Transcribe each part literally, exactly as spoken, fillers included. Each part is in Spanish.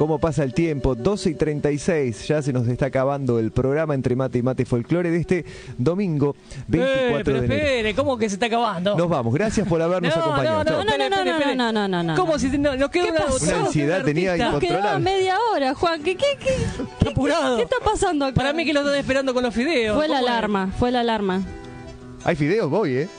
cómo pasa el tiempo, doce y treinta y seis, ya se nos está acabando el programa Entre Mate y Mate Folclore de este domingo veinticuatro eh, pero de enero. espere, ¿cómo que se está acabando? Nos vamos, gracias por habernos no, acompañado. No, no, no, no, no, no, no, no, no, no. ¿Cómo si no, nos queda una, una ansiedad tenía Nos quedaba media hora, Juan. ¿Qué, qué, qué, qué, apurado. ¿Qué está pasando acá? Para mí que lo están esperando con los fideos. Fue la alarma, es? fue la alarma. Hay fideos, voy, ¿eh?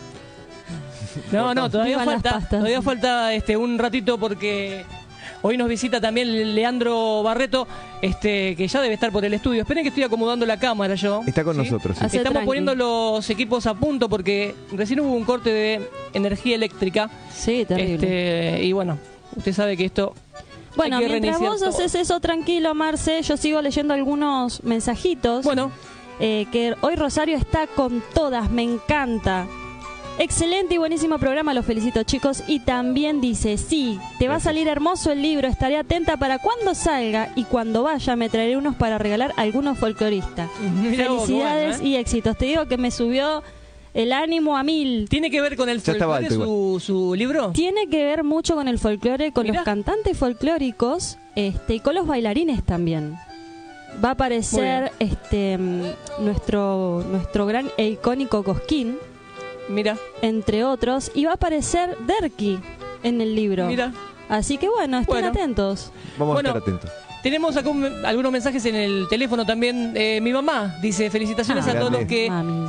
No, no, todavía falta, todavía falta este un ratito porque hoy nos visita también Leandro Barreto, este que ya debe estar por el estudio. Esperen que estoy acomodando la cámara yo. Está con ¿sí? nosotros. Sí. Estamos tranqui. poniendo los equipos a punto porque recién hubo un corte de energía eléctrica. Sí, terrible. Este, y bueno, usted sabe que esto... Bueno, mientras vos todo. haces eso tranquilo, Marce, yo sigo leyendo algunos mensajitos. Bueno. Eh, que hoy Rosario está con todas, me encanta. Excelente y buenísimo programa, los felicito, chicos. Y también dice, sí, te va a salir hermoso el libro, estaré atenta para cuando salga y cuando vaya me traeré unos para regalar a algunos folcloristas. Mirá Felicidades bueno, ¿eh? y éxitos. Te digo que me subió el ánimo a mil. ¿Tiene que ver con el folclore su, su libro? Tiene que ver mucho con el folclore, con Mirá. los cantantes folclóricos este, y con los bailarines también. Va a aparecer este nuestro, nuestro gran e icónico Cosquín. Mira. Entre otros. Y va a aparecer Derqui en el libro. Mira. Así que bueno, estén bueno. atentos. Vamos bueno, a estar atentos. Tenemos acá un, algunos mensajes en el teléfono también. Eh, mi mamá dice felicitaciones ah, a todos los que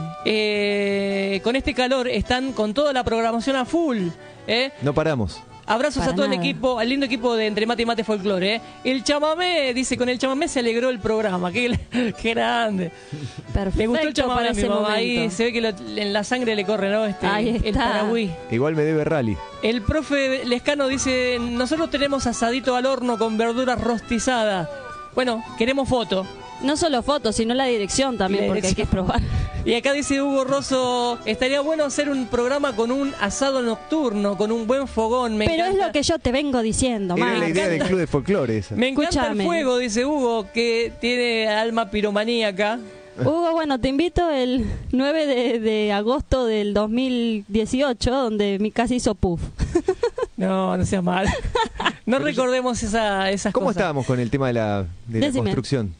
eh, con este calor están con toda la programación a full. ¿eh? No paramos. Abrazos Para a todo nada. el equipo, al lindo equipo de Entre Mate y Mate Folclore. ¿eh? El chamamé, dice, con el chamamé se alegró el programa. Qué, qué grande. Perfecto. Me gustó el chamamé, mi mamá. Momento. Ahí se ve que lo, en la sangre le corre, ¿no? Este, Ahí está. El Paraguay. Igual me debe rally. El profe Lescano dice, nosotros tenemos asadito al horno con verduras rostizadas. Bueno, queremos foto. No solo fotos, sino la dirección también, la porque dirección. hay que probar. Y acá dice Hugo Rosso, estaría bueno hacer un programa con un asado nocturno, con un buen fogón. Me Pero encanta. es lo que yo te vengo diciendo, Era man. la idea del club de folclore esa. Me encanta Escúchame. el fuego, dice Hugo, que tiene alma piromaníaca. Hugo, bueno, te invito el nueve de, de agosto del dos mil dieciocho, donde mi casa hizo puff. No, no sea mal. No Pero recordemos yo... esa, esas ¿Cómo cosas. estábamos con el tema de la, de la construcción?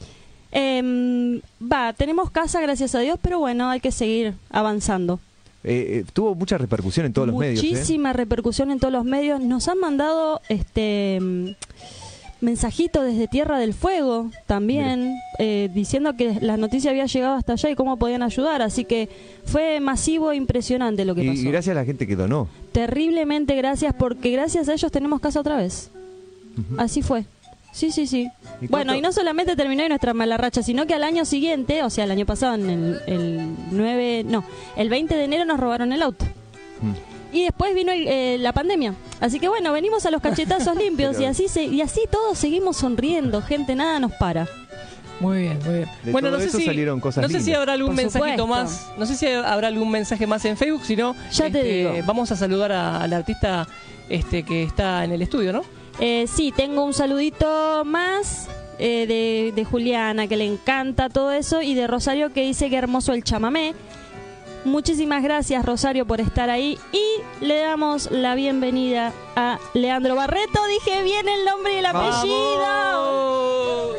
Eh, va, tenemos casa, gracias a Dios, pero bueno, hay que seguir avanzando. Eh, eh, tuvo mucha repercusión en todos los medios. Muchísima ¿eh? repercusión en todos los medios. Nos han mandado este mensajito desde Tierra del Fuego también, eh, diciendo que la noticia había llegado hasta allá y cómo podían ayudar. Así que fue masivo e impresionante lo que y, pasó. Y gracias a la gente que donó. Terriblemente gracias, porque gracias a ellos tenemos casa otra vez. Uh-huh. Así fue. Sí, sí, sí. ¿Y bueno, y no solamente terminó en nuestra mala racha, sino que al año siguiente, o sea, el año pasado, en el, el nueve, no, el veinte de enero nos robaron el auto. Mm. Y después vino el, eh, la pandemia. Así que bueno, venimos a los cachetazos limpios. Pero... y así se, y así todos seguimos sonriendo, gente, nada nos para. Muy bien, muy bien. De bueno, todo no sé eso si salieron cosas no sé lindas. si habrá algún Por mensajito supuesto. más, no sé si habrá algún mensaje más en Facebook, sino ya te este, digo. Vamos a saludar a- al artista este que está en el estudio, ¿no? Eh, sí, tengo un saludito más eh, de, de Juliana, que le encanta todo eso, y de Rosario, que dice que hermoso el chamamé. Muchísimas gracias, Rosario, por estar ahí, y le damos la bienvenida a Leandro Barreto. Dije bien el nombre y el apellido. ¡Vamos!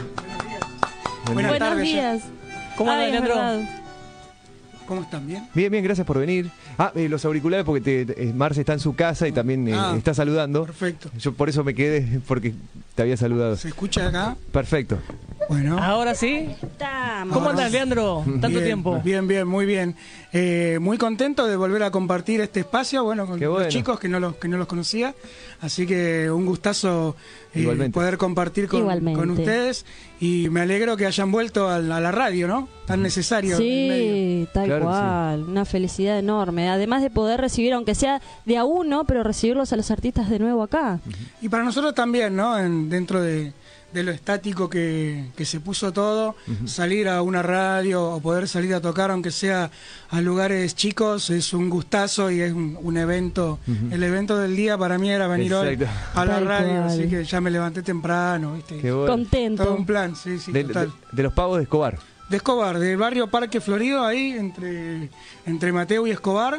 Buenas Buenos tardes. días. ¿Cómo anda, Ay, es Leandro? verdad. ¿Cómo están? ¿Bien? Bien, bien, gracias por venir. Ah, eh, los auriculares, porque te, te- Marce está en su casa y también eh, Ah, está saludando. Perfecto. Yo por eso me quedé, porque te había saludado. ¿Se escucha acá? Perfecto. Bueno. Ahora sí. Estamos. ¿Cómo Ahora andas, sí. Leandro? Tanto bien, tiempo. Bien, bien, muy bien. Eh, muy contento de volver a compartir este espacio, bueno, con Qué los bueno. chicos que no los, que no los conocía. Así que un gustazo eh, Igualmente. poder compartir con, Igualmente. con ustedes. Y me alegro que hayan vuelto a la, a la radio, ¿no? Tan necesario. en el medio. Sí, tal Claro que cual. Una felicidad enorme. Además de poder recibir, aunque sea de a uno, pero recibirlos a los artistas de nuevo acá. Y para nosotros también, ¿no? En- dentro de, de lo estático que, que se puso todo, salir a una radio o poder salir a tocar, aunque sea a lugares chicos, es un gustazo y es un, un evento. El evento del día para mí era venir hoy Exacto. a la Tal radio, cual. así que ya me levanté temprano, ¿viste? Qué bueno. Contento. Todo un plan, sí, sí, de, total. de- de los pavos de Escobar. De Escobar, del barrio Parque Florido, ahí entre, entre Mateo y Escobar.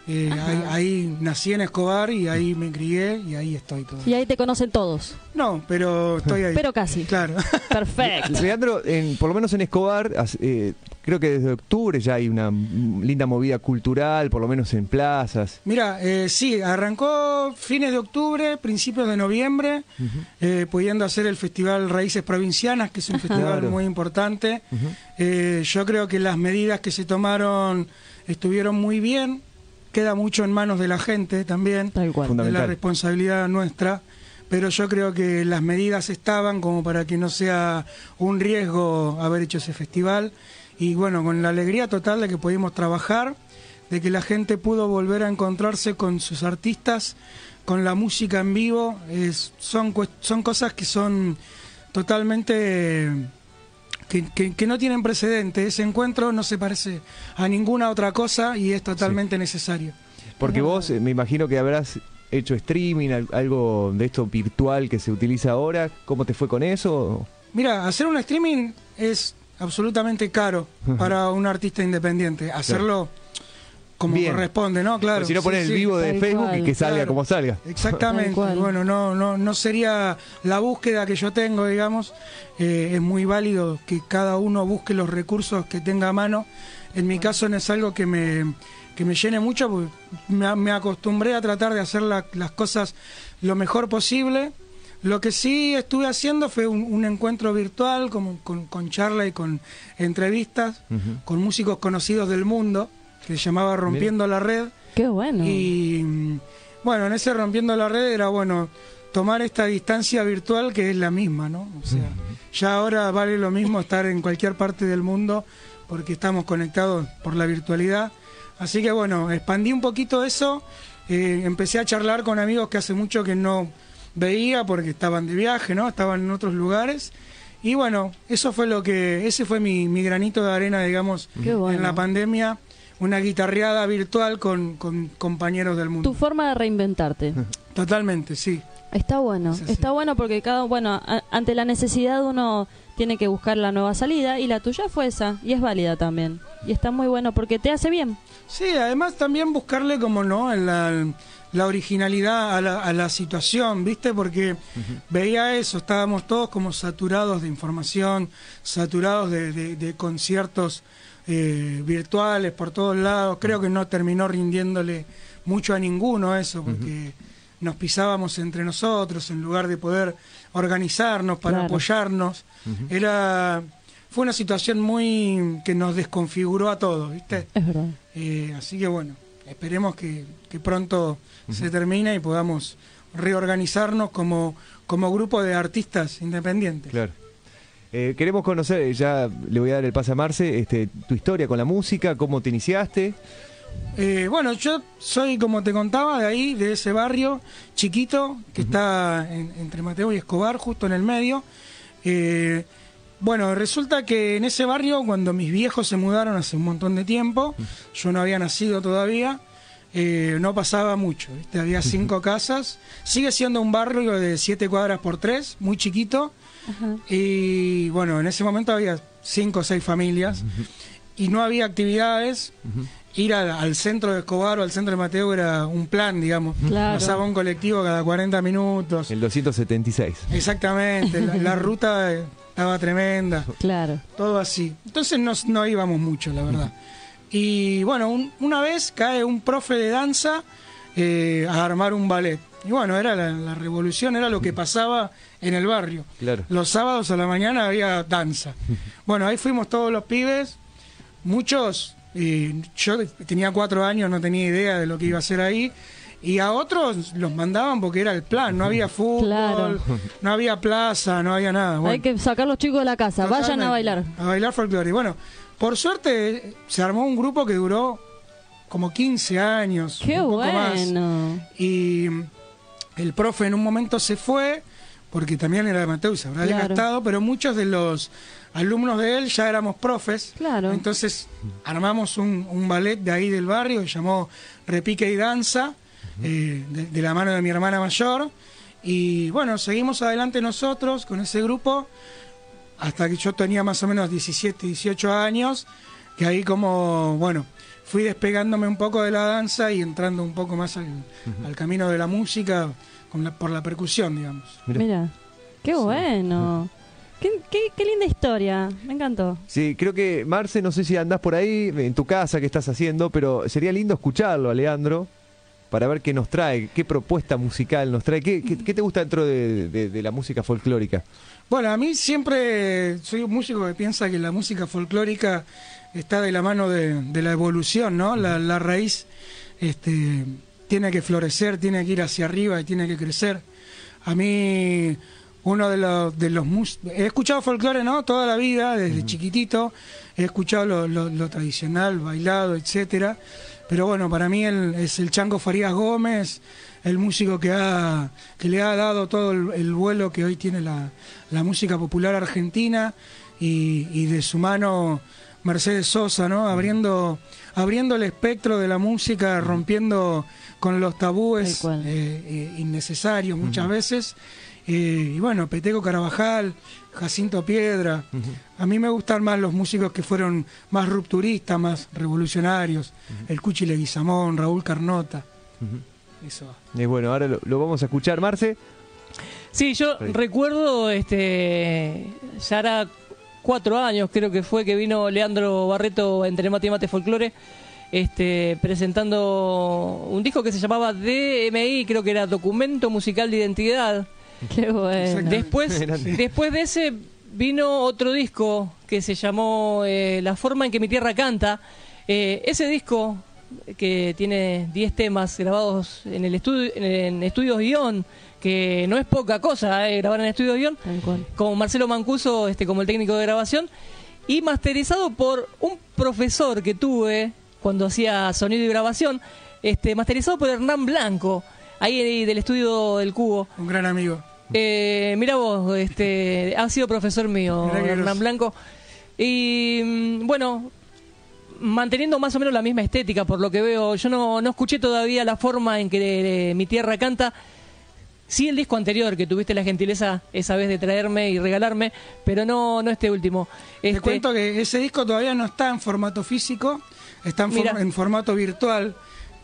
Eh, ahí, ahí nací en Escobar y ahí me crié y ahí estoy todo. Y ahí te conocen todos. No, pero estoy ahí. Pero casi. Claro. Perfecto. Leandro, en, por lo menos en Escobar, eh, creo que desde octubre ya hay una linda movida cultural, por lo menos en plazas. Mira, eh, sí, arrancó fines de octubre, principios de noviembre, uh-huh. eh, pudiendo hacer el Festival Raíces Provincianas, que es un Ajá. festival claro. muy importante. Uh-huh. eh, yo creo que las medidas que se tomaron estuvieron muy bien. Queda mucho en manos de la gente también, Tal cual. de la responsabilidad nuestra, pero yo creo que las medidas estaban como para que no sea un riesgo haber hecho ese festival, y bueno, con la alegría total de que pudimos trabajar, de que la gente pudo volver a encontrarse con sus artistas, con la música en vivo, es, son, son cosas que son totalmente... Que, que, que no tienen precedente. Ese encuentro no se parece a ninguna otra cosa y es totalmente sí. necesario. Porque vos, me imagino que habrás hecho streaming, algo de esto virtual que se utiliza ahora. ¿Cómo te fue con eso? Mira, hacer un streaming es absolutamente caro para un artista independiente. Hacerlo... Claro. Como Bien. corresponde, ¿no? Claro. Pero si no pones sí, el vivo sí, de Facebook cual. y que salga claro. como salga. Exactamente. Bueno, no, no, no sería la búsqueda que yo tengo, digamos. Eh, es muy válido que cada uno busque los recursos que tenga a mano. En mi caso no es algo que me, que me llene mucho, porque me, me acostumbré a tratar de hacer la, las cosas lo mejor posible. Lo que sí estuve haciendo fue un, un encuentro virtual con, con, con charla y con entrevistas uh-huh. con músicos conocidos del mundo, que se llamaba Rompiendo Mira. la Red. ¡Qué bueno! Y bueno, en ese Rompiendo la Red era bueno tomar esta distancia virtual que es la misma, ¿no? O sea, uh-huh. ya ahora vale lo mismo estar en cualquier parte del mundo porque estamos conectados por la virtualidad. Así que bueno, expandí un poquito eso, eh, empecé a charlar con amigos que hace mucho que no veía porque estaban de viaje, ¿no? Estaban en otros lugares. Y bueno, eso fue lo que, ese fue mi, mi granito de arena, digamos, bueno. en la pandemia. Una guitarreada virtual con, con compañeros del mundo. Tu forma de reinventarte. Totalmente, sí. Está bueno, está bueno porque cada bueno a, ante la necesidad uno tiene que buscar la nueva salida y la tuya fue esa y es válida también. Y está muy bueno porque te hace bien. Sí, además también buscarle como no la, la originalidad a la, a la situación, ¿viste? Porque uh-huh. veía eso, estábamos todos como saturados de información, saturados de, de, de conciertos Eh, virtuales por todos lados. Creo que no terminó rindiéndole mucho a ninguno eso, porque uh-huh. nos pisábamos entre nosotros en lugar de poder organizarnos para claro. apoyarnos. Uh-huh. Era fue una situación muy que nos desconfiguró a todos, ¿viste? Es verdad. Eh, así que bueno, esperemos que, que pronto uh-huh. se termine y podamos reorganizarnos como, como grupo de artistas independientes. Claro. Eh, queremos conocer, ya le voy a dar el pase a Marce, este, tu historia con la música, cómo te iniciaste. Eh, bueno, yo soy, como te contaba, de ahí, de ese barrio chiquito que uh-huh. está en, entre Mateo y Escobar, justo en el medio. Eh, bueno, resulta que en ese barrio, cuando mis viejos se mudaron hace un montón de tiempo, uh-huh. yo no había nacido todavía, eh, no pasaba mucho, ¿viste? Había cinco uh-huh. casas. Sigue siendo un barrio de siete cuadras por tres, muy chiquito. Uh-huh. Y bueno, en ese momento había cinco o seis familias uh-huh. y no había actividades. Uh-huh. Ir a, al centro de Escobar o al centro de Mateo era un plan, digamos. Claro. Pasaba un colectivo cada cuarenta minutos. El doscientos setenta y seis. Exactamente, la, la ruta estaba tremenda. Claro. Todo así. Entonces no, no íbamos mucho, la verdad. Uh-huh. Y bueno, un, una vez cae un profe de danza eh, a armar un ballet. Y bueno, era la, la revolución, era lo que pasaba en el barrio. Claro. Los sábados a la mañana había danza. Bueno, ahí fuimos todos los pibes, muchos, eh, yo tenía cuatro años, no tenía idea de lo que iba a hacer ahí, y a otros los mandaban porque era el plan, no había fútbol, claro. no había plaza, no había nada. Bueno, hay que sacar los chicos de la casa, vayan a bailar. A bailar folclore. Y bueno, por suerte se armó un grupo que duró como quince años. ¡Qué un poco bueno! Más. Y el profe en un momento se fue, porque también era de Mateo y se habrá claro. desgastado, pero muchos de los alumnos de él ya éramos profes. Claro. Entonces armamos un, un ballet de ahí del barrio que se llamó Repique y Danza, uh-huh. eh, de, de la mano de mi hermana mayor. Y bueno, seguimos adelante nosotros con ese grupo hasta que yo tenía más o menos diecisiete, dieciocho años, que ahí como, bueno, fui despegándome un poco de la danza y entrando un poco más al, uh-huh. al camino de la música con la, por la percusión, digamos. Mira, qué sí. bueno. Qué, qué, qué linda historia, me encantó. Sí, creo que, Marce, no sé si andás por ahí, en tu casa, qué estás haciendo, pero sería lindo escucharlo a Leandro para ver qué nos trae, qué propuesta musical nos trae, qué, qué, qué te gusta dentro de, de, de la música folclórica. Bueno, a mí siempre soy un músico que piensa que la música folclórica está de la mano de, de la evolución, ¿no? La, la raíz este, tiene que florecer, tiene que ir hacia arriba y tiene que crecer. A mí... Uno de los, de los mus he escuchado folclore, ¿no? Toda la vida, desde uh-huh. chiquitito, he escuchado lo, lo, lo tradicional, bailado, etcétera. Pero bueno, para mí el, es el Chango Farías Gómez, el músico que ha que le ha dado todo el, el vuelo que hoy tiene la, la música popular argentina, y, y de su mano Mercedes Sosa, ¿no? Abriendo, abriendo el espectro de la música, rompiendo con los tabúes eh, eh, innecesarios muchas uh-huh. veces. Eh, y bueno, Peteco Carabajal, Jacinto Piedra. Uh-huh. A mí me gustan más los músicos que fueron más rupturistas, más revolucionarios. Uh-huh. El Cuchi Leguizamón, Raúl Carnota. Uh-huh. Eso. Y bueno, ahora lo, lo vamos a escuchar, Marce. Sí, yo sí. recuerdo, este, ya era cuatro años, creo que fue, que vino Leandro Barreto entre Mate y Mate Folclore, este, presentando un disco que se llamaba D M I, creo que era Documento Musical de Identidad. Qué bueno. Después, después de ese vino otro disco que se llamó eh, La Forma en que mi Tierra Canta. Eh, ese disco, que tiene diez temas grabados en el estudio, en Estudios Guión, que no es poca cosa, eh, grabar en Estudios Guión, con Marcelo Mancuso este, como el técnico de grabación, y masterizado por un profesor que tuve cuando hacía sonido y grabación, este, masterizado por Hernán Blanco, ahí del estudio del Cubo. Un gran amigo. Eh, mira vos, este, ha sido profesor mío, Hernán Blanco. Y bueno, manteniendo más o menos la misma estética, por lo que veo. Yo no, no escuché todavía La Forma en que eh, mi Tierra Canta. Sí, el disco anterior, que tuviste la gentileza esa vez de traerme y regalarme, pero no, no este último. Este... Te cuento que ese disco todavía no está en formato físico, está en, for en formato virtual.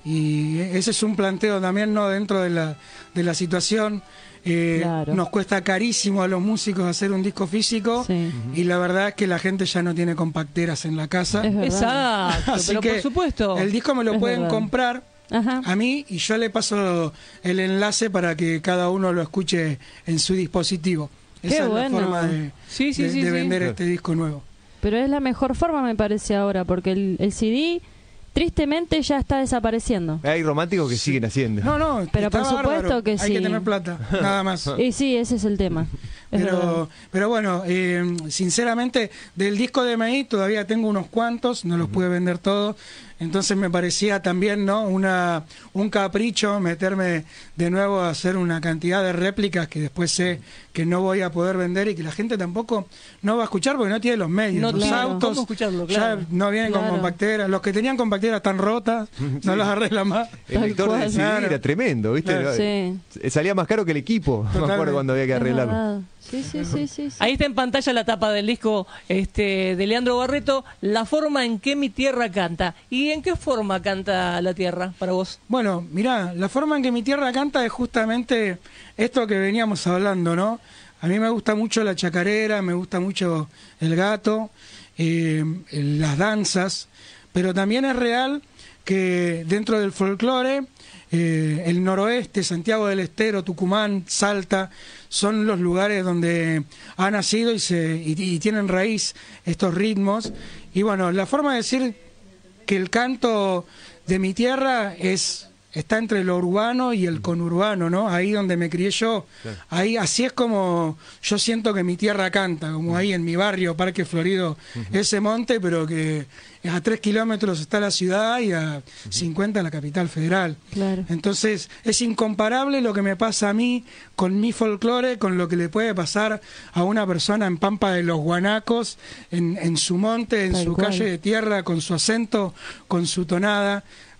Y ese es un planteo también, ¿no? Dentro de la, de la situación. Eh, claro. Nos cuesta carísimo a los músicos hacer un disco físico, sí. uh-huh. y la verdad es que la gente ya no tiene compacteras en la casa. Exacto, Así pero que por supuesto. El disco me lo es pueden verdad. comprar Ajá. a mí, y yo le paso el enlace para que cada uno lo escuche en su dispositivo. Esa Qué es bueno. la forma de, sí, sí, de, sí, de sí. vender este disco nuevo. Pero es la mejor forma, me parece, ahora, porque el, el C D... tristemente ya está desapareciendo. Hay románticos que sí. siguen haciendo. No, no, pero por supuesto bárbaro. que sí. Hay que tener plata, nada más. Y sí, ese es el tema. Es pero, pero bueno, eh, sinceramente, del disco de M I todavía tengo unos cuantos, no los uh-huh. pude vender todos. Entonces me parecía también, ¿no? Una, un capricho meterme de nuevo a hacer una cantidad de réplicas que después sé que no voy a poder vender y que la gente tampoco no va a escuchar porque no tiene los medios. No, los claro. autos escucharlo, claro. ya no vienen claro. con compacteras. Los que tenían compacteras están rotas, sí. no las arreglan más. El lector de C D claro. era tremendo, ¿viste? Claro. Sí. Salía más caro que el equipo, Totalmente. me acuerdo cuando había que arreglarlo. Sí, sí, sí, sí, sí. Ahí está en pantalla la tapa del disco este, de Leandro Barreto, La Forma en que mi Tierra Canta. ¿Y en qué forma canta la tierra para vos? Bueno, mirá, la forma en que mi tierra canta es justamente esto que veníamos hablando, ¿no? A mí me gusta mucho la chacarera, me gusta mucho el gato, eh, las danzas, pero también es real que dentro del folclore, eh, el noroeste, Santiago del Estero, Tucumán, Salta, son los lugares donde ha nacido y, se, y, y tienen raíz estos ritmos. Y bueno, la forma de decir que el canto de mi tierra es está entre lo urbano y el conurbano, ¿no? Ahí donde me crié yo, claro. ahí así es como yo siento que mi tierra canta, como ahí en mi barrio, Parque Florido, uh-huh. ese monte, pero que a tres kilómetros está la ciudad y a uh-huh. cincuenta la capital federal. Claro. Entonces es incomparable lo que me pasa a mí con mi folclore, con lo que le puede pasar a una persona en Pampa de los Guanacos, en, en su monte, en Tal su cual. calle de tierra, con su acento, con su tonada.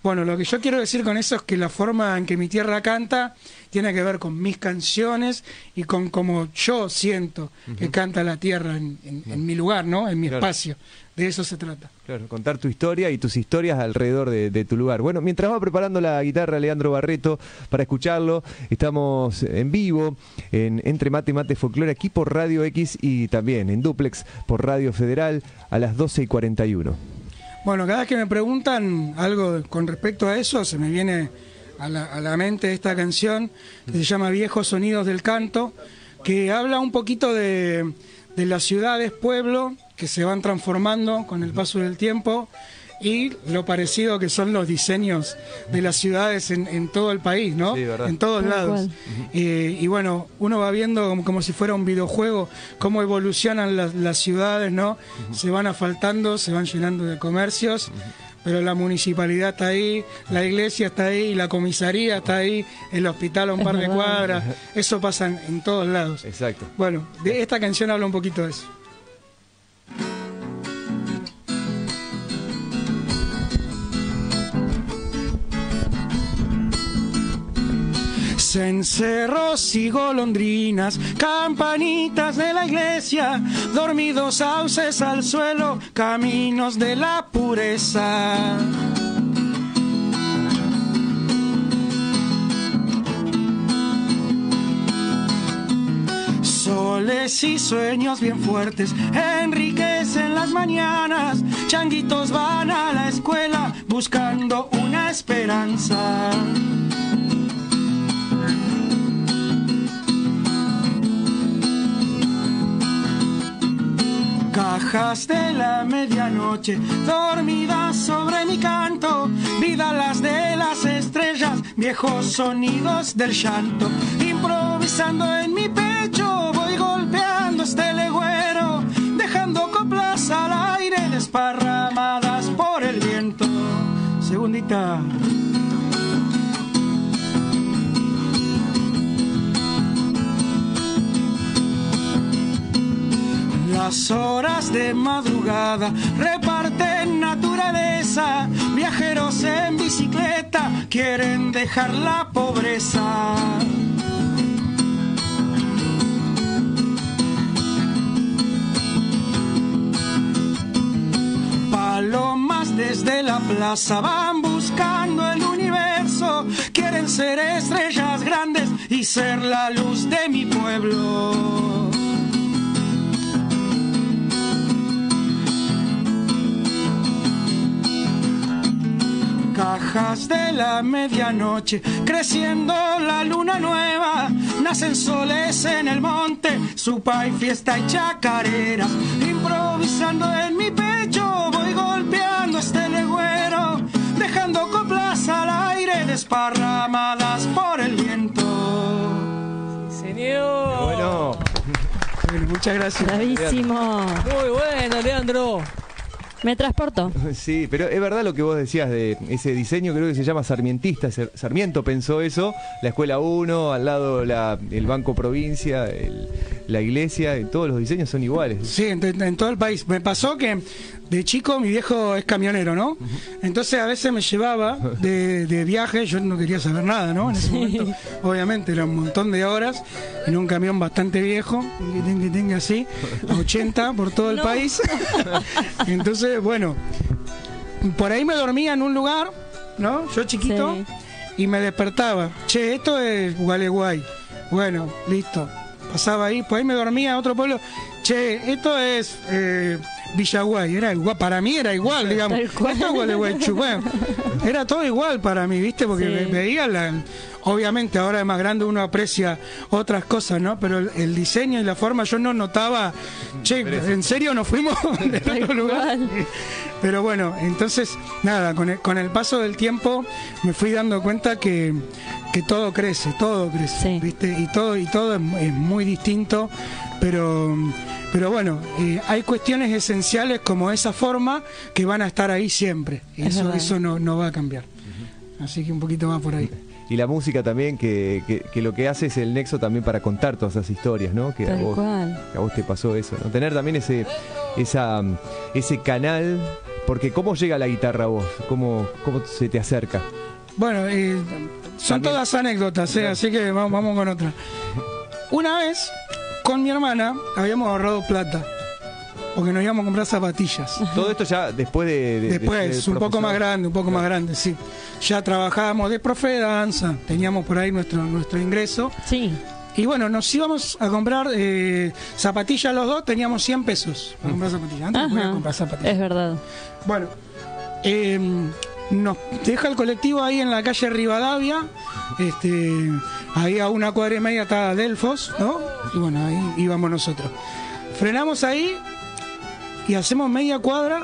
Bueno, lo que yo quiero decir con eso es que la forma en que mi tierra canta tiene que ver con mis canciones y con cómo yo siento uh-huh. que canta la tierra en, en, en mi lugar, ¿no? En mi claro. espacio. De eso se trata. Claro, contar tu historia y tus historias alrededor de, de tu lugar. Bueno, mientras va preparando la guitarra Leandro Barreto para escucharlo, estamos en vivo en Entre Mate y Mate Folclore, aquí por Radio X y también en Duplex por Radio Federal a las doce y cuarenta y uno. Bueno, cada vez que me preguntan algo con respecto a eso, se me viene a la, a la mente esta canción que se llama Viejos Sonidos del Canto, que habla un poquito de, de las ciudades, pueblo, que se van transformando con el paso del tiempo y lo parecido que son los diseños de las ciudades en, en todo el país, ¿no? Sí, ¿verdad? En todos lados. Eh, y bueno, uno va viendo como, como si fuera un videojuego, cómo evolucionan las, las ciudades, ¿no? Uh-huh. Se van asfaltando, se van llenando de comercios, uh-huh. pero la municipalidad está ahí, la iglesia está ahí, la comisaría está ahí, el hospital a un par de cuadras. Eso pasa en, en todos lados. Exacto. Bueno, de esta canción habla un poquito de eso. Cencerros y golondrinas, campanitas de la iglesia, dormidos sauces al suelo, caminos de la pureza. Soles y sueños bien fuertes enriquecen las mañanas, changuitos van a la escuela buscando una esperanza. Cajas de la medianoche, dormidas sobre mi canto, vida las de las estrellas, viejos sonidos del llanto. Improvisando en mi pecho, voy golpeando este legüero, dejando coplas al aire desparramadas por el viento. Segundita. Las horas de madrugada reparten naturaleza, viajeros en bicicleta quieren dejar la pobreza. Palomas desde la plaza van buscando el universo, quieren ser estrellas grandes y ser la luz de mi pueblo. Cajas de la medianoche, creciendo la luna nueva, nacen soles en el monte, supa y fiesta y chacareras. Improvisando en mi pecho, voy golpeando este legüero, dejando coplas al aire desparramadas por el viento. Señor. Bueno. Bueno, muchas gracias. Bravísimo. Muy bueno, Leandro. Me transportó. Sí, pero es verdad lo que vos decías de ese diseño, creo que se llama sarmientista. Sarmiento pensó eso, la escuela uno, al lado la, el Banco Provincia, el, la iglesia, y todos los diseños son iguales. Sí, en, en todo el país. Me pasó que de chico mi viejo es camionero, ¿no? Entonces a veces me llevaba de, de viaje, yo no quería saber nada, ¿no? En ese momento, obviamente, era un montón de horas en un camión bastante viejo, que tenga, que tenga así, a ochenta por todo el no. país. Entonces, bueno, por ahí me dormía en un lugar, ¿no? Yo chiquito, sí. y me despertaba. Che, esto es Gualeguay. Bueno, listo. Pasaba ahí, pues ahí me dormía en otro pueblo. Che, esto es eh, Villaguay. Era igual, para mí era igual, digamos. Esto es Gualeguay. Bueno, era todo igual para mí, ¿viste? Porque sí. ve, veía la... Obviamente ahora de más grande uno aprecia otras cosas, ¿no? Pero el, el diseño y la forma yo no notaba, che, ¿en serio nos fuimos de otro lugar? Pero bueno, entonces, nada, con el, con el paso del tiempo me fui dando cuenta que, que todo crece, todo crece, sí. ¿viste? Y todo, y todo es, es muy distinto, pero... Pero bueno, eh, hay cuestiones esenciales como esa forma que van a estar ahí siempre. Y eso, eso no, no va a cambiar. Uh-huh. Así que un poquito más por ahí. Y la música también, que, que, que lo que hace es el nexo también para contar todas esas historias, ¿no? Que, a vos, que a vos te pasó eso, ¿no? Tener también ese, esa, ese canal Porque ¿cómo llega la guitarra a vos? ¿Cómo, cómo se te acerca? Bueno, eh, son También. todas anécdotas, ¿eh? Así que vamos, vamos con otra. Una vez, con mi hermana, habíamos ahorrado plata, porque nos íbamos a comprar zapatillas. Todo esto ya después de... de Después, de ser un poco profesor. más grande, un poco Claro. más grande, sí. Ya trabajábamos de profe de danza, teníamos por ahí nuestro, nuestro ingreso. Sí. Y bueno, nos íbamos a comprar eh, zapatillas los dos, teníamos cien pesos para comprar zapatillas. Antes no podía Ajá. comprar zapatillas. Es verdad. Bueno, eh, nos deja el colectivo ahí en la calle Rivadavia, este, ahí a una cuadra y media está Delfos, ¿no? Y bueno, ahí íbamos nosotros. Frenamos ahí y hacemos media cuadra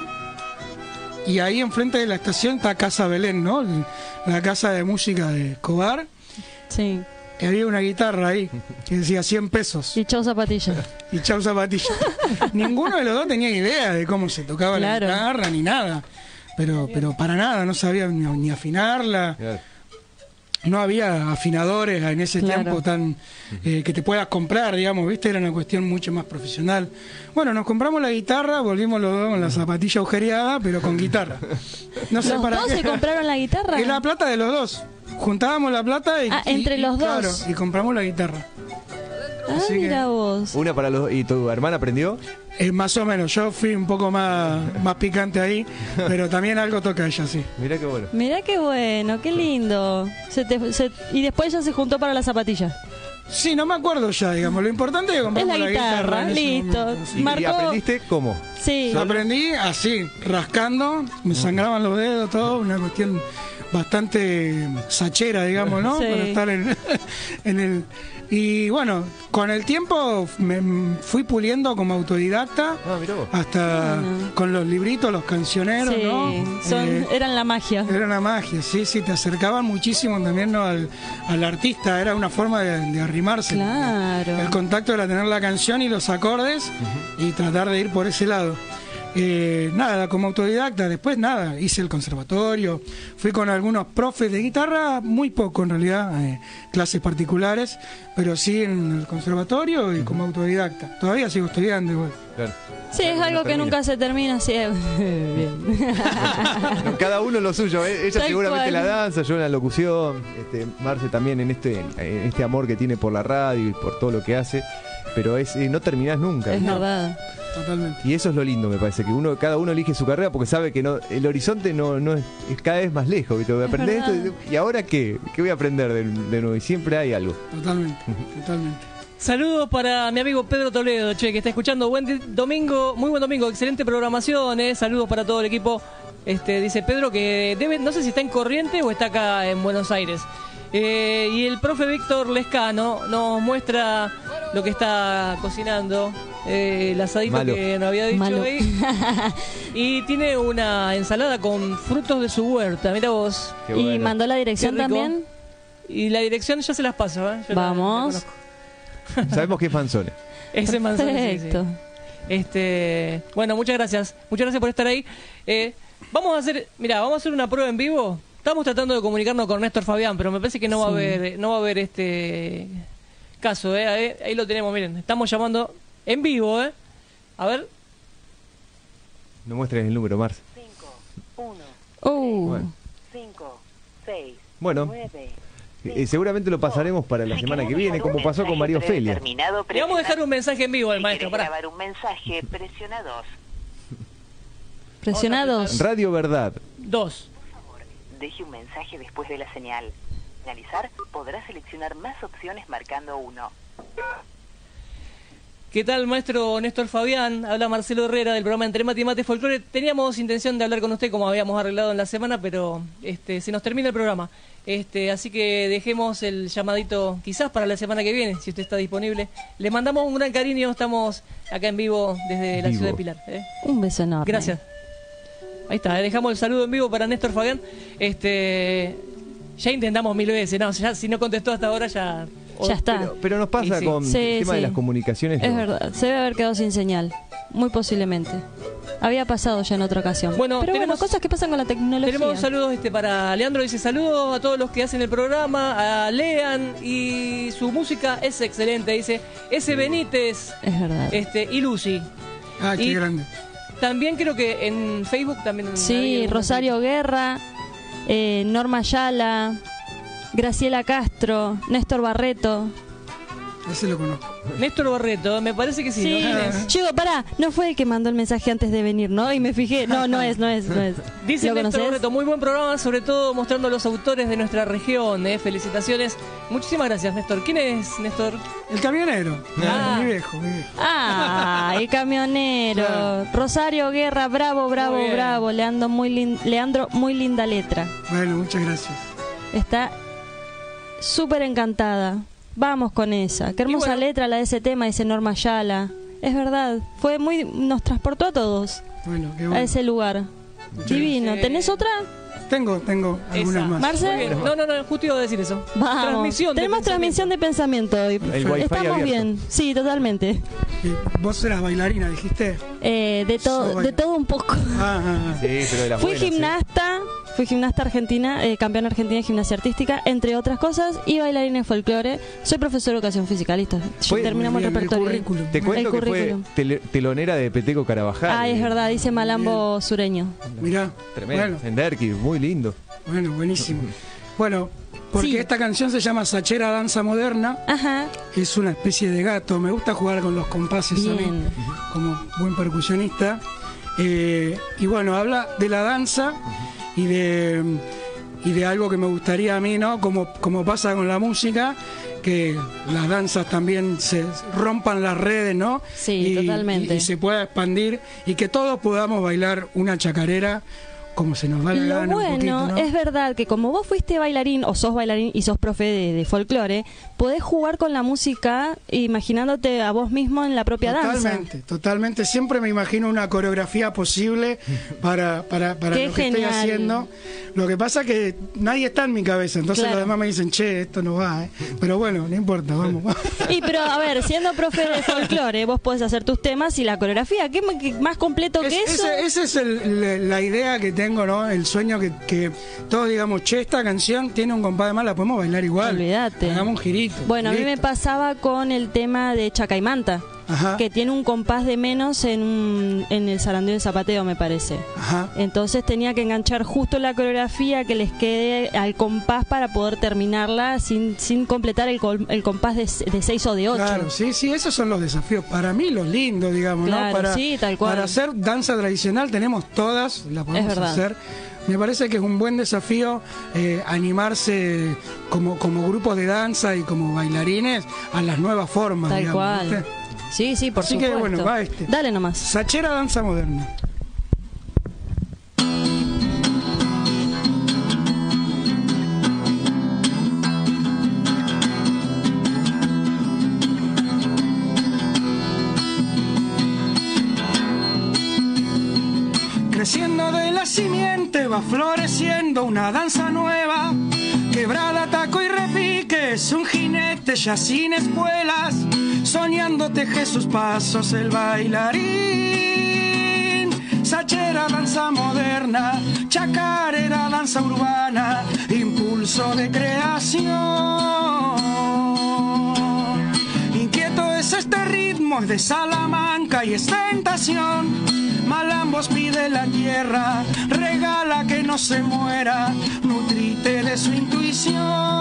y ahí enfrente de la estación está Casa Belén, ¿no? La casa de música de Escobar. Sí. Y había una guitarra ahí que decía cien pesos. Y chau zapatillas. Y chau zapatilla. Ninguno de los dos tenía idea de cómo se tocaba Claro. la guitarra ni nada. Pero, pero para nada, no sabía ni, ni afinarla. Claro. No había afinadores en ese Claro. tiempo tan eh, que te puedas comprar, digamos, ¿viste? Era una cuestión mucho más profesional. Bueno, nos compramos la guitarra, volvimos los dos con la zapatilla agujereada, pero con guitarra. No sé ¿Los para dos qué. se compraron la guitarra? Es la plata de los dos. Juntábamos la plata y, Ah, y- entre y- los dos. claro, y compramos la guitarra. Ah, así que- mira vos. Una para los... ¿Y tu hermana aprendió? Eh, más o menos, yo fui un poco más, más picante ahí, pero también algo toca ella, sí. Mirá qué bueno. Mirá qué bueno, qué lindo. Se te- se- y después ya se juntó para la zapatilla. Sí, no me acuerdo ya, digamos. Lo importante es que Es compramos la la guitarra, guitarra. en ese listo. momento, sí. ¿Y, Marcó- y aprendiste cómo? Sí. Lo aprendí así, rascando, me sangraban los dedos, todo, una cuestión bastante sachera, digamos, ¿no? Sí. Para estar en, en el... Y bueno, con el tiempo me fui puliendo como autodidacta, Ah, mirá vos. hasta Bueno. con los libritos, los cancioneros, Sí, ¿no? son- Eh, eran la magia. Era una magia, sí, sí, te acercaban muchísimo también, ¿no? al, al artista, era una forma de, de arrimarse. Claro. El contacto era tener la canción y los acordes y tratar de ir por ese lado. Eh, nada, como autodidacta, después nada, hice el conservatorio, fui con algunos profes de guitarra, muy poco en realidad, eh, clases particulares, pero sí en el conservatorio y como autodidacta. Todavía sigo estudiando igual. Claro. Sí, es algo que termina. nunca se termina. Sí, bien. No, cada uno lo suyo. ¿eh? Ella Tal seguramente en cual. la danza, yo en la locución, este, Marce también en este, en este amor que tiene por la radio y por todo lo que hace. Pero es, eh, no terminás nunca. Es ¿no? verdad. Totalmente. Y eso es lo lindo, me parece, que uno, cada uno elige su carrera porque sabe que no, el horizonte no, no es, es cada vez más lejos. ¿viste? Voy a Es aprender esto verdad. y, y ahora qué, qué voy a aprender de, de nuevo. Y siempre hay algo. Totalmente, totalmente. Saludos para mi amigo Pedro Toledo, che, que está escuchando. Buen di- domingo, muy buen domingo, excelente programación, eh. Saludos para todo el equipo. Este, dice Pedro que debe, no sé si está en Corrientes o está acá en Buenos Aires. Eh, y el profe Víctor Lescano nos muestra lo que está cocinando, eh, el asadito Malo. que nos había dicho Malo. ahí. Y tiene una ensalada con frutos de su huerta, mira vos. Qué ¿Y bueno. mandó la dirección Qué rico. también? Y la dirección ya se las paso, ¿eh? Yo la- la Vamos. conozco. Sabemos que es fanzone. Ese Manzoni, sí, sí. Perfecto. Este, bueno, muchas gracias. Muchas gracias por estar ahí. Eh, vamos a hacer, mira, vamos a hacer una prueba en vivo. Estamos tratando de comunicarnos con Néstor Fabián, pero me parece que no va a Sí. haber, no va a haber este caso, eh. Ahí, ahí lo tenemos, miren. Estamos llamando en vivo, eh. A ver. No muestres el número, Marce. cinco, uno, Uh, Bueno. cinco, seis, Bueno, nueve. eh, seguramente lo pasaremos para la semana que viene, como pasó con María Ofelia. Le vamos a dejar un mensaje en vivo al Si maestro, querés pará. grabar un mensaje, presiona dos. presionados. Radio Verdad. Dos. Deje un mensaje después de la señal. Al finalizar, podrá seleccionar más opciones marcando uno. ¿Qué tal, maestro Néstor Fabián? Habla Marcelo Herrera del programa Entre Mate y Mate Folclore. Teníamos intención de hablar con usted como habíamos arreglado en la semana, pero este, se nos termina el programa. Este, así que dejemos el llamadito quizás para la semana que viene, si usted está disponible. Le mandamos un gran cariño, estamos acá en vivo desde la Vivo. ciudad de Pilar. ¿eh? Un beso enorme. Gracias. Ahí está, eh, dejamos el saludo en vivo para Néstor Fabián. Este, ya intentamos mil veces, no, ya, si no contestó hasta ahora ya... Ya está. Pero, pero nos pasa Y sí. con Sí, el tema de sí. las comunicaciones. Es ¿no? verdad, se debe haber quedado sin señal. Muy posiblemente. Había pasado ya en otra ocasión. Bueno, Pero tenemos- bueno, cosas que pasan con la tecnología. Tenemos saludos este, para Leandro, dice saludos a todos los que hacen el programa, a Lean, y su música es excelente, dice ese Benítez Es verdad. este, y Lucy. Ah, qué Y- grande. También creo que en Facebook también. Sí, Rosario Guerra, eh, Norma Ayala, Graciela Castro, Néstor Barreto. Ese lo conozco. Néstor Barreto, me parece que sí. Sí, ¿no? Chico, pará, no fue el que mandó el mensaje antes de venir, ¿no? Y me fijé, no, no es, no es, no es. Dice ¿Lo Néstor conoces? Barreto, muy buen programa, sobre todo mostrando a los autores de nuestra región, ¿eh? Felicitaciones. Muchísimas gracias, Néstor. ¿Quién es, Néstor? El camionero. Ah. Mi viejo, mi viejo. Ah, el camionero. Claro. Rosario Guerra, bravo, bravo, Muy bien. bravo. Leandro muy, lin- Leandro, muy linda letra. Bueno, muchas gracias. Está súper encantada. Vamos con esa. Qué hermosa bueno. letra la de ese tema, dice Norma Ayala. Es verdad, fue muy, nos transportó a todos Bueno, qué a bueno. ese lugar. Divino. gracias. ¿Tenés otra? Tengo, tengo algunas Esa. más. Marce. Muy bien. No, no, no, justo iba a decir eso. Vamos. Transmisión de Tenemos transmisión de pensamiento hoy. El wifi Estamos abierto. bien. Sí, totalmente. Eh, Vos eras bailarina, dijiste. Eh, de todo, Soy- de todo un poco. Ah, ah, ah. Sí, pero de las Fui buenas, ¿eh? gimnasta, fui gimnasta argentina, eh, campeona argentina de gimnasia artística, entre otras cosas, y bailarina de folclore. Soy profesor de educación física, listo. Fue- Terminamos el Muy bien, el repertorio. currículum. Te cuento El que fue currículum. tel- telonera de Peteco Carabajal. Ay, es eh, verdad, dice Malambo sureño. Mirá. Tremendo. Bueno, En Derqui, muy lindo. bueno, buenísimo. Bueno, porque Sí. esta canción se llama Sachera Danza Moderna. Ajá, Es una especie de gato. Me gusta jugar con los compases a mí, bien. como buen percusionista. Eh, y bueno, habla de la danza y de, y de algo que me gustaría a mí, ¿no? Como, como pasa con la música, que las danzas también se rompan las redes, ¿no? Sí, y, totalmente. Y, y se pueda expandir y que todos podamos bailar una chacarera como se nos va la Lo gana un bueno poquito, ¿no? es verdad que como vos fuiste bailarín o sos bailarín y sos profe de, de folclore, podés jugar con la música imaginándote a vos mismo en la propia danza. Totalmente, totalmente. Siempre me imagino una coreografía posible para, para, para Qué lo que genial. estoy haciendo. Lo que pasa es que nadie está en mi cabeza, entonces Claro. los demás me dicen, che, esto no va, ¿eh? Pero bueno, no importa, vamos. Y pero a ver, siendo profe de folclore, vos podés hacer tus temas y la coreografía. ¿Qué m- qué más completo Es- que eso? ese- Esa es el- la, la idea que tengo, ¿no? El sueño que, que todos digamos, che, esta canción tiene un compás de más, la podemos bailar igual. Olvídate. Hagamos un girito. Bueno, a mí me listo. pasaba con el tema de Chacaimanta, Ajá, que tiene un compás de menos en, un- en el zarandeo de zapateo, me parece. ajá. Entonces tenía que enganchar justo la coreografía que les quede al compás para poder terminarla sin, sin completar el, col- el compás de, de seis o de ocho. Claro, sí, sí, esos son los desafíos. Para mí, los lindos, digamos, Claro, ¿no? Para, sí, tal cual. para hacer danza tradicional tenemos todas, la podemos Es verdad. hacer. Me parece que es un buen desafío eh, animarse como, como grupos de danza y como bailarines a las nuevas formas. Tal digamos, cual. ¿viste? Sí, sí, por Así supuesto. que, bueno, va este. Dale nomás. Sachera Danza Moderna. Creciendo de la simiente va floreciendo una danza nueva. Quebrada, taco y repique, es un jinete ya sin espuelas. Soñando teje sus pasos el bailarín. Sachera, danza moderna, chacarera, danza urbana, impulso de creación. Inquieto es este ritmo, es de Salamanca y es tentación. Malambos pide la tierra, regala que no se muera, nutrite de su intuición.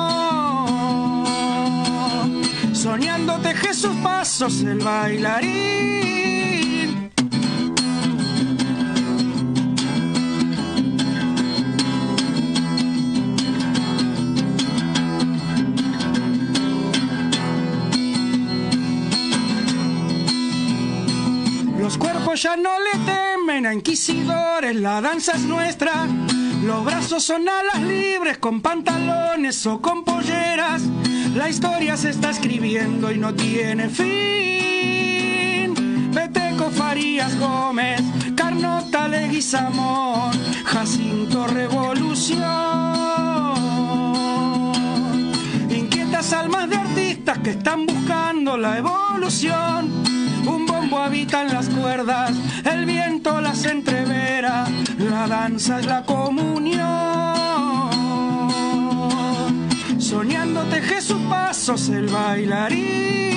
Soñando teje sus pasos el bailarín. Los cuerpos ya no le temen a inquisidores, la danza es nuestra. Los brazos son alas libres con pantalones o con polleras. La historia se está escribiendo y no tiene fin. Peteco, Farías, Gómez, Carnota, Leguizamón, Jacinto, Revolución. Inquietas almas de artistas que están buscando la evolución. Un bombo habita en las cuerdas, el viento las entrevera, la danza es la comunión. Soñando teje sus pasos el bailarín.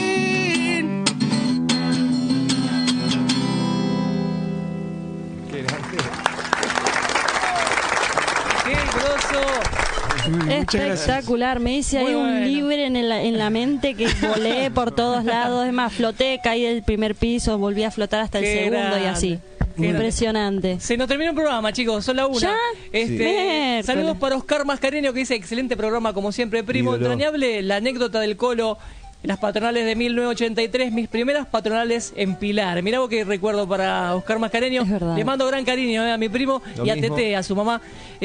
Bueno, espectacular, me hice Muy ahí bueno. un libre en la, en la mente que volé por todos lados, es más, floté, caí del primer piso, volví a flotar hasta el Qué segundo grande. y así. Qué Impresionante. Se nos terminó el programa, chicos, son la una. ¿Ya? Este, Miércoles. saludos para Oscar Mascareño, que dice excelente programa, como siempre, primo. Ídolo. Entrañable la anécdota del Colo, las patronales de mil novecientos ochenta y tres, mis primeras patronales en Pilar. Mirá vos qué recuerdo para Oscar Mascareño. Es verdad. Le mando gran cariño eh, a mi primo Lo y a mismo. Tete, a su mamá.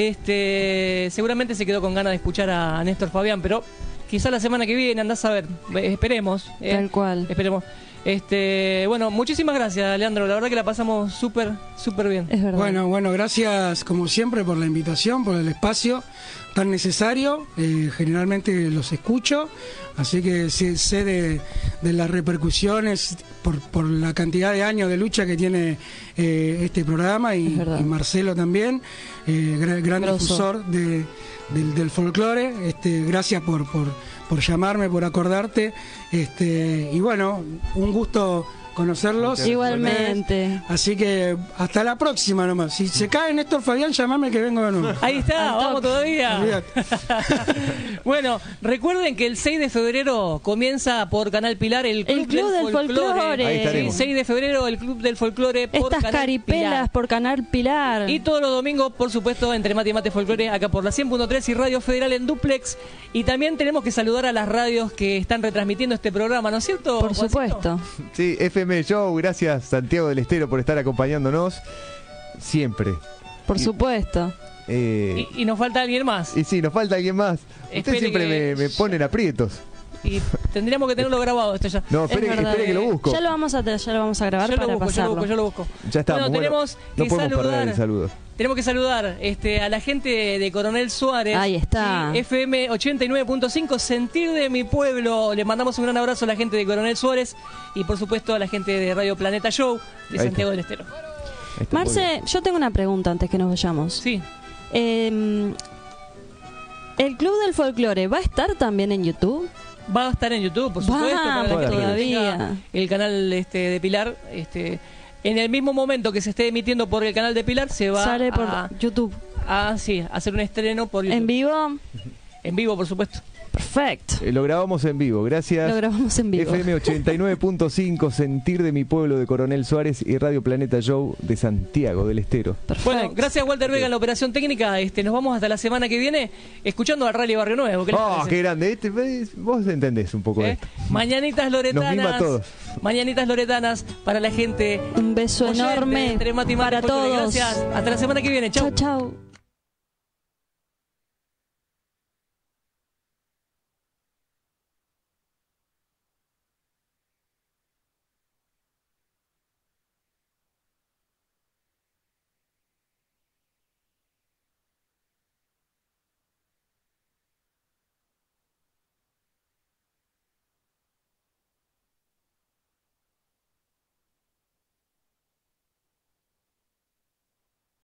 Este, seguramente se quedó con ganas de escuchar a Néstor Fabián, pero quizá la semana que viene, andás a ver. Eh, esperemos. eh, Tal cual. Esperemos. Este, bueno, muchísimas gracias, Leandro. La verdad que la pasamos súper, súper bien. Es verdad. Bueno, bueno, gracias como siempre por la invitación, por el espacio tan necesario. Eh, generalmente los escucho, así que sé, sé de, de las repercusiones por, por la cantidad de años de lucha que tiene eh, este programa y, Es verdad. y Marcelo también, eh, gran, gran Grosso. difusor de, del, del folclore. Este, gracias por, por, por llamarme, por acordarte. Este, y bueno, un gusto conocerlos. Igualmente. Así que hasta la próxima nomás. Si se cae Néstor Fabián, llamame que vengo de nuevo. Ahí está, Al vamos toque. todavía. Olvídate. Bueno, recuerden que el seis de febrero comienza por Canal Pilar el Club, El Club del Folclore. Ahí Sí, estaremos. seis de febrero el Club del Folclore por Estas Canal caripelas Pilar. por Canal Pilar. Y todos los domingos, por supuesto, entre Mate y Mate Folclore, acá por la cien punto tres y Radio Federal en Duplex. Y también tenemos que saludar a las radios que están retransmitiendo este programa, ¿no es cierto? Por Juancito? supuesto. Sí, F M Show, gracias Santiago del Estero por estar acompañándonos siempre. Por Y- supuesto. Eh, Y, y nos falta alguien más. y, sí, nos falta alguien más. Espere Ustedes siempre que- me, me ponen aprietos. Y tendríamos que tenerlo grabado esto ya. No, Es espere, verdad. espere que lo busco. Ya lo vamos a, ya lo vamos a grabar Yo lo para busco, yo lo pasarlo. busco, yo lo busco. Ya estamos. Bueno, Bueno, tenemos no que podemos perder saludar. el saludo. Tenemos que saludar este, a la gente de Coronel Suárez. Ahí está. Sí, F M ochenta y nueve punto cinco, Sentir de mi pueblo. Le mandamos un gran abrazo a la gente de Coronel Suárez y por supuesto a la gente de Radio Planeta Show de Ahí Santiago está. del Estero. Ahí está, muy Marce, yo tengo una pregunta antes que nos vayamos. Sí, Eh, ¿El Club del Folclore va a estar también en YouTube? va a estar en YouTube, por supuesto. para la Vamos gente que todavía. tenga el canal este, de Pilar. Este, en el mismo momento que se esté emitiendo por el canal de Pilar, se va Sale por a, YouTube. a, sí, a hacer un estreno por YouTube. ¿En vivo? En vivo, por supuesto. Perfecto. Eh, lo grabamos en vivo, gracias. Lo grabamos en vivo. F M ochenta y nueve punto cinco, Sentir de mi pueblo de Coronel Suárez y Radio Planeta Show de Santiago del Estero. Perfecto. Bueno, gracias Walter Vega en la operación técnica. Este, nos vamos hasta la semana que viene escuchando al Rally Barrio Nuevo. ¿Qué les Oh, parece? qué grande. Este, eh, vos entendés un poco ¿Eh? esto. Mañanitas Nos mima a loretanas. todos. Mañanitas loretanas para la gente. Un beso oyente enorme entre Mate y Mate para Folclore. todos. Gracias. Hasta la semana que viene. Chau. Chau, chau.